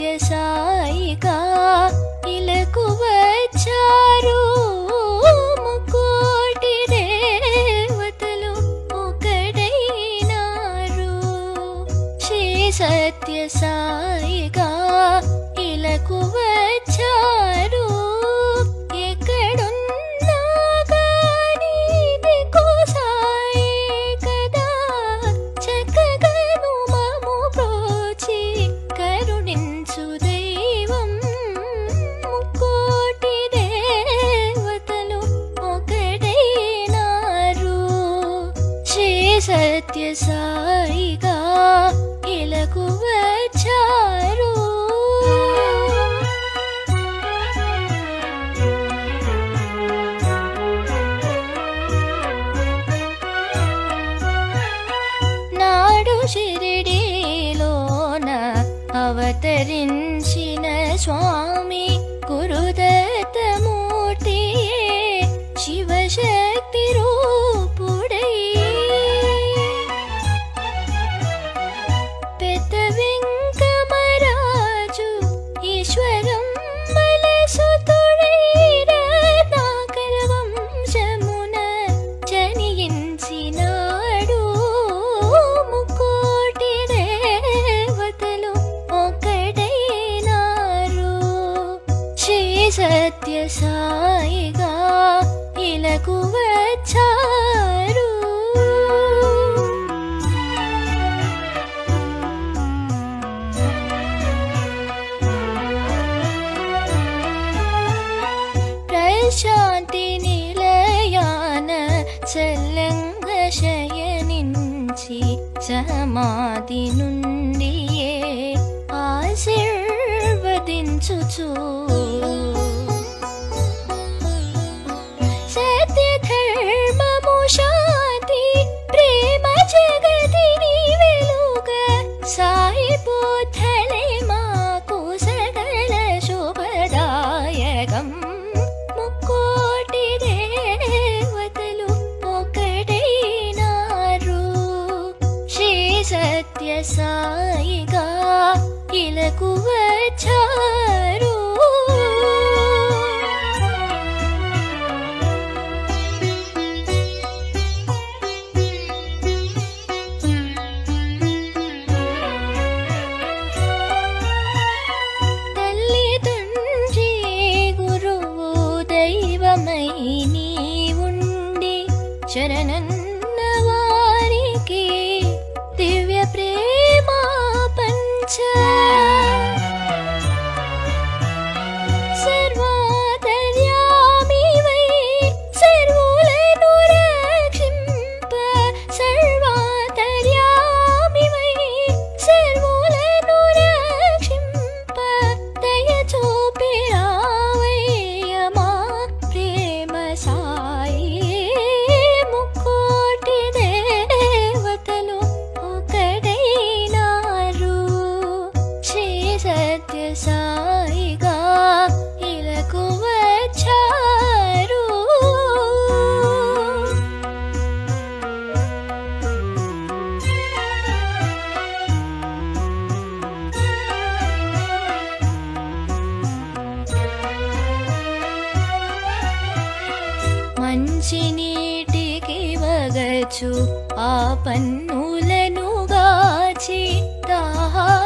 సత్యసాయిగా ఇలకు వచ్చారు ముకోటి దేవతలు ఒకటైనారు. శ్రీ సత్యసాయిగా ఇలకు వచ్చారు ఎక్కడున్నా గాని దిక్కు సాయే కదా చక్కగను మము ప్రోచి కరుణించు దైవం ముకోటి దేవతలు ఒకటైనారు. శ్రీ సత్యసాయిగా ఇలకు వచ్చారు. నాడు షిరిడీలోన అవతరించిన స్వామి గురుదత్తమూర్తియే శివశక్తి రూపుడై పెద్ద వెంకమరాజు ఈశ్వరం మలసుతుడై రత్నాకర వంశమున జనించినాడు ముకోటి దేవతలు ఒకటైనారు. శ్రీ సత్యసాయిగా ఇలకు వచ్చారు. ప్రశాంతి నిలయాన చల్లంగ శయనించి సమాధి నుండియే ఆశీర్వదించుచు సత్య ధర్మము శాంతి ప్రేమ జగతిని వెలుగ సాయి బోధలే మాకు సకల శుభదాయకం ముకోటి దేవతలు ఒకటైనారు. శ్రీ సత్యసాయిగా ఇలకు వచ్చారు. తల్లి తండ్రి గురువు దైవమై నీ ఉండి శరణన్న వారికి దివ్య ప్రేమ పంచ సర్వాంతర్యామివై సర్వులను రక్షింప సర్వాంతర్యామివై సర్వులను రక్షింప దయ చూపి రావయ్య మా ప్రేమ సాయి ముకోటి దేవతలు ఒకటైనారు. శ్రీ సత్యసాయిగా ఇలకు వచ్చారు. మంచి నీటికి వగచు ఆ పన్నులను గాచి దాహా